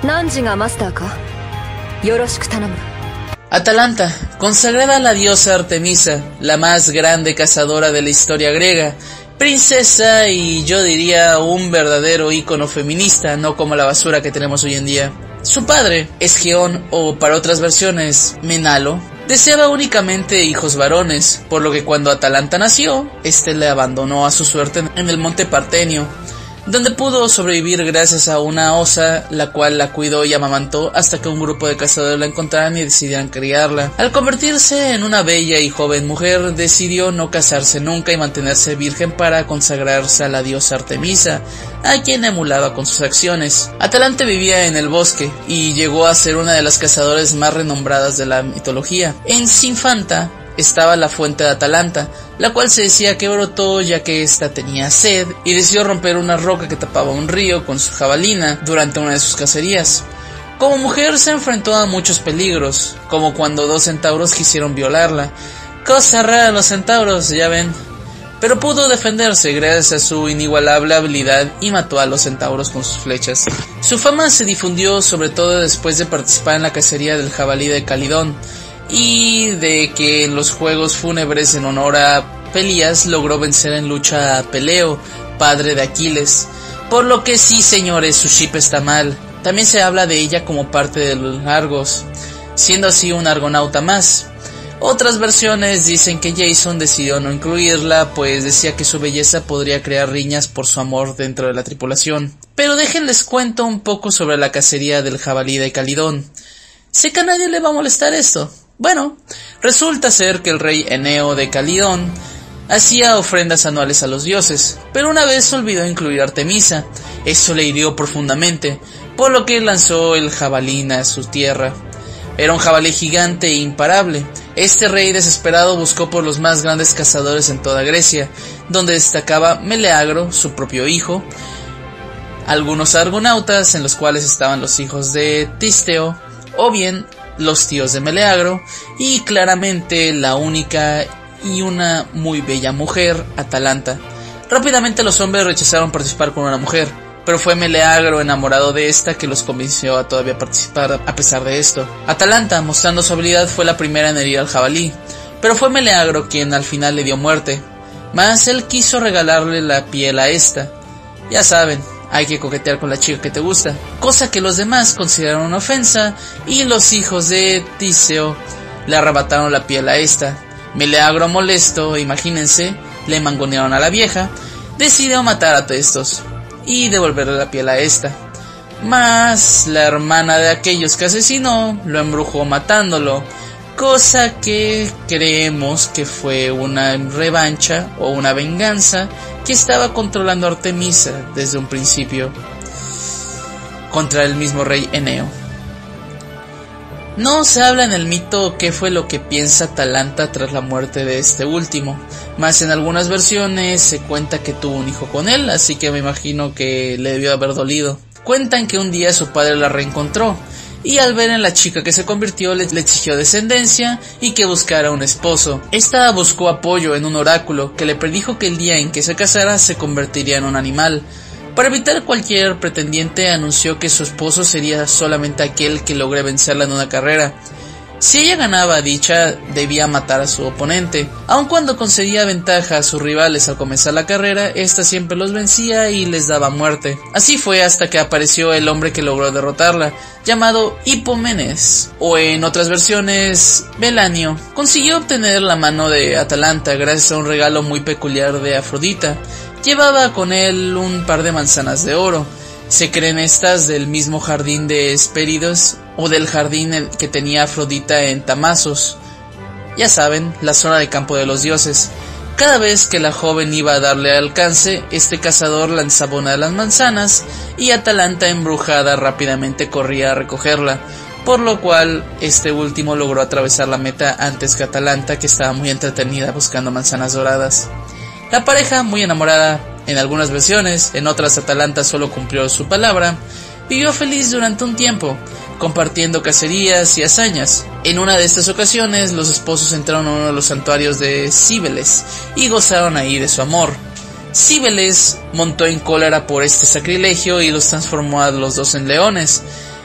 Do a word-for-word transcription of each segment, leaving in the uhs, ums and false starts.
Atalanta, consagrada a la diosa Artemisa, la más grande cazadora de la historia griega, princesa y yo diría un verdadero ícono feminista, no como la basura que tenemos hoy en día. Su padre, Esgeón, o para otras versiones, Menalo, deseaba únicamente hijos varones, por lo que cuando Atalanta nació, este le abandonó a su suerte en el monte Partenio, donde pudo sobrevivir gracias a una osa, la cual la cuidó y amamantó hasta que un grupo de cazadores la encontraran y decidieran criarla. Al convertirse en una bella y joven mujer, decidió no casarse nunca y mantenerse virgen para consagrarse a la diosa Artemisa, a quien emulaba con sus acciones. Atalanta vivía en el bosque y llegó a ser una de las cazadoras más renombradas de la mitología. En Sinfanta estaba la fuente de Atalanta, la cual se decía que brotó ya que ésta tenía sed y decidió romper una roca que tapaba un río con su jabalina durante una de sus cacerías. Como mujer se enfrentó a muchos peligros, como cuando dos centauros quisieron violarla. Cosa rara los centauros, ya ven. Pero pudo defenderse gracias a su inigualable habilidad y mató a los centauros con sus flechas. Su fama se difundió sobre todo después de participar en la cacería del jabalí de Calidón, y de que en los juegos fúnebres en honor a Pelías logró vencer en lucha a Peleo, padre de Aquiles, por lo que sí señores, su ship está mal. También se habla de ella como parte de los Argos, siendo así un argonauta más. Otras versiones dicen que Jason decidió no incluirla, pues decía que su belleza podría crear riñas por su amor dentro de la tripulación. Pero déjenles cuento un poco sobre la cacería del jabalí de Calidón. Sé que a nadie le va a molestar esto. Bueno, resulta ser que el rey Eneo de Calidón hacía ofrendas anuales a los dioses, pero una vez olvidó incluir a Artemisa. Eso le hirió profundamente, por lo que lanzó el jabalí a su tierra. Era un jabalí gigante e imparable. Este rey desesperado buscó por los más grandes cazadores en toda Grecia, donde destacaba Meleagro, su propio hijo, algunos argonautas, en los cuales estaban los hijos de Tisteo, o bien los tíos de Meleagro, y claramente la única y una muy bella mujer, Atalanta. Rápidamente los hombres rechazaron participar con una mujer, pero fue Meleagro, enamorado de esta, que los convenció a todavía participar a pesar de esto. Atalanta, mostrando su habilidad, fue la primera en herir al jabalí, pero fue Meleagro quien al final le dio muerte, mas él quiso regalarle la piel a esta. Ya saben, hay que coquetear con la chica que te gusta, cosa que los demás consideraron una ofensa, y los hijos de Tiseo le arrebataron la piel a esta. Meleagro, molesto, imagínense, le mangonearon a la vieja, decidió matar a estos y devolverle la piel a esta. Mas la hermana de aquellos que asesinó lo embrujó matándolo, cosa que creemos que fue una revancha o una venganza que estaba controlando a Artemisa desde un principio contra el mismo rey Eneo. No se habla en el mito qué fue lo que piensa Atalanta tras la muerte de este último, mas en algunas versiones se cuenta que tuvo un hijo con él, así que me imagino que le debió haber dolido. Cuentan que un día su padre la reencontró, y al ver en la chica que se convirtió le, le exigió descendencia y que buscara un esposo. Esta buscó apoyo en un oráculo que le predijo que el día en que se casara se convertiría en un animal. Para evitar cualquier pretendiente, anunció que su esposo sería solamente aquel que logre vencerla en una carrera. Si ella ganaba dicha, debía matar a su oponente. Aun cuando concedía ventaja a sus rivales al comenzar la carrera, ésta siempre los vencía y les daba muerte. Así fue hasta que apareció el hombre que logró derrotarla, llamado Hipomenes, o en otras versiones, Melanio. Consiguió obtener la mano de Atalanta gracias a un regalo muy peculiar de Afrodita. Llevaba con él un par de manzanas de oro. Se creen estas del mismo jardín de Hespéridos o del jardín que tenía Afrodita en Tamasos. Ya saben, la zona de campo de los dioses. Cada vez que la joven iba a darle alcance, este cazador lanzaba una de las manzanas y Atalanta, embrujada, rápidamente corría a recogerla, por lo cual este último logró atravesar la meta antes que Atalanta, que estaba muy entretenida buscando manzanas doradas. La pareja, muy enamorada en algunas versiones, en otras Atalanta solo cumplió su palabra, vivió feliz durante un tiempo, compartiendo cacerías y hazañas. En una de estas ocasiones, los esposos entraron a uno de los santuarios de Cíbeles y gozaron ahí de su amor. Cíbeles montó en cólera por este sacrilegio y los transformó a los dos en leones.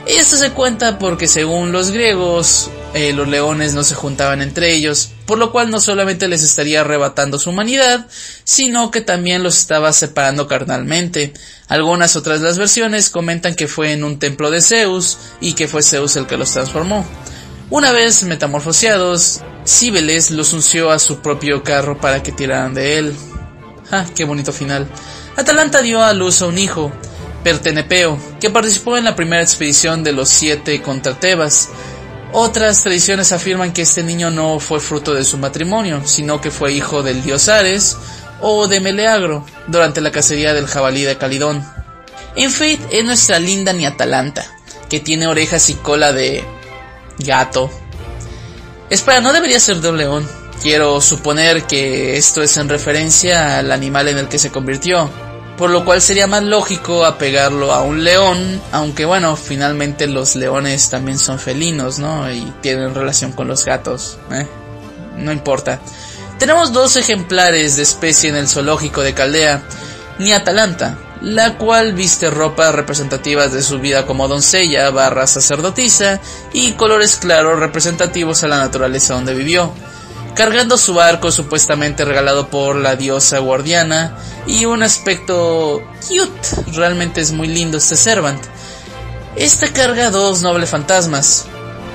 Y esto se cuenta porque según los griegos, eh, los leones no se juntaban entre ellos, por lo cual no solamente les estaría arrebatando su humanidad, sino que también los estaba separando carnalmente. Algunas otras de las versiones comentan que fue en un templo de Zeus y que fue Zeus el que los transformó. Una vez metamorfoseados, Cíbeles los unció a su propio carro para que tiraran de él. ¡Ah, qué bonito final! Atalanta dio a luz a un hijo, Pertenepeo, que participó en la primera expedición de los siete contra Tebas. Otras tradiciones afirman que este niño no fue fruto de su matrimonio, sino que fue hijo del dios Ares o de Meleagro durante la cacería del jabalí de Calidón. En Fate es nuestra linda Niatalanta, que tiene orejas y cola de gato. Espera, no debería ser de un león. Quiero suponer que esto es en referencia al animal en el que se convirtió, por lo cual sería más lógico apegarlo a un león, aunque bueno, finalmente los leones también son felinos, ¿no? Y tienen relación con los gatos, ¿eh? No importa. Tenemos dos ejemplares de especie en el zoológico de Caldea. Niatalanta, la cual viste ropas representativas de su vida como doncella barra sacerdotisa y colores claros representativos a la naturaleza donde vivió, cargando su arco supuestamente regalado por la diosa guardiana y un aspecto cute. Realmente es muy lindo este Servant. Esta carga dos nobles fantasmas.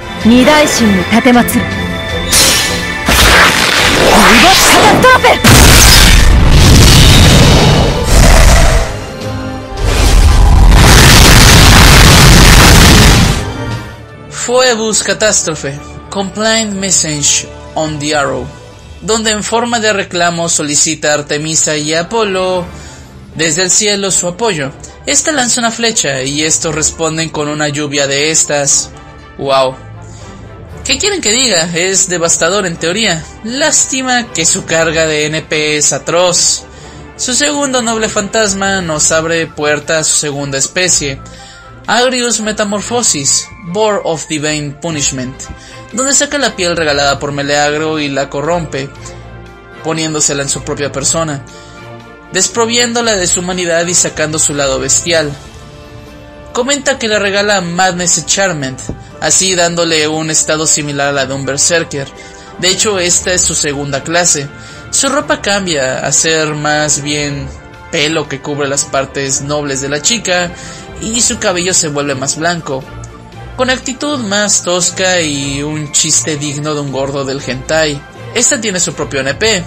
Phoebus Catástrofe, Complaint Message on the Arrow, donde en forma de reclamo solicita a Artemisa y a Apolo desde el cielo su apoyo. Esta lanza una flecha y estos responden con una lluvia de estas. Wow. ¿Qué quieren que diga? Es devastador en teoría. Lástima que su carga de N P es atroz. Su segundo noble fantasma nos abre puerta a su segunda especie, Agrius Metamorphosis, Boar of Divine Punishment, donde saca la piel regalada por Meleagro y la corrompe, poniéndosela en su propia persona, desproviéndola de su humanidad y sacando su lado bestial. Comenta que le regala Madness Charment, así dándole un estado similar a la de un berserker. De hecho, esta es su segunda clase. Su ropa cambia a ser más bien pelo que cubre las partes nobles de la chica, y su cabello se vuelve más blanco, con actitud más tosca y un chiste digno de un gordo del hentai. Esta tiene su propio N P.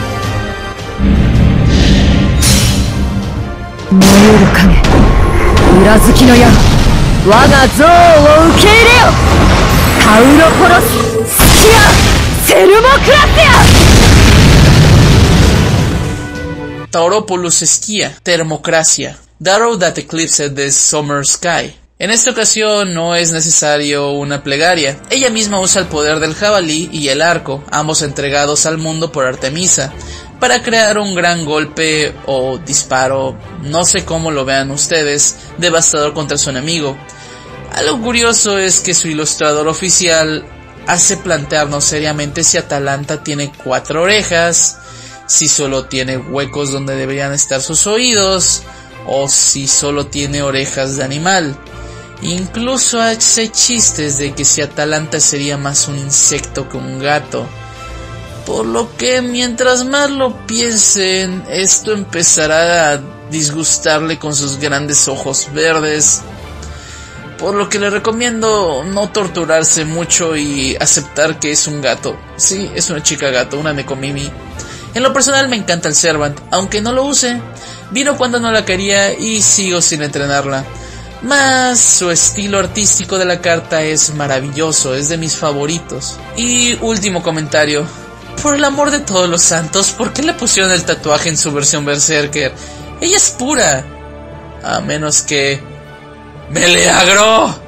Tauropolus Esquia, Termocracia, The Arrow That Eclipsed the Summer Sky. En esta ocasión no es necesario una plegaria. Ella misma usa el poder del jabalí y el arco, ambos entregados al mundo por Artemisa, para crear un gran golpe o disparo, no sé cómo lo vean ustedes, devastador contra su enemigo. Algo curioso es que su ilustrador oficial hace plantearnos seriamente si Atalanta tiene cuatro orejas, si solo tiene huecos donde deberían estar sus oídos, o si solo tiene orejas de animal. Incluso hace chistes de que si Atalanta sería más un insecto que un gato. Por lo que mientras más lo piensen, esto empezará a disgustarle con sus grandes ojos verdes. Por lo que le recomiendo no torturarse mucho y aceptar que es un gato. Sí, es una chica gato, una Nekomimi. En lo personal me encanta el Servant, aunque no lo use. Vino cuando no la quería y sigo sin entrenarla. Más su estilo artístico de la carta es maravilloso, es de mis favoritos. Y último comentario. Por el amor de todos los santos, ¿por qué le pusieron el tatuaje en su versión berserker? Ella es pura. A menos que... ¡Meleagro!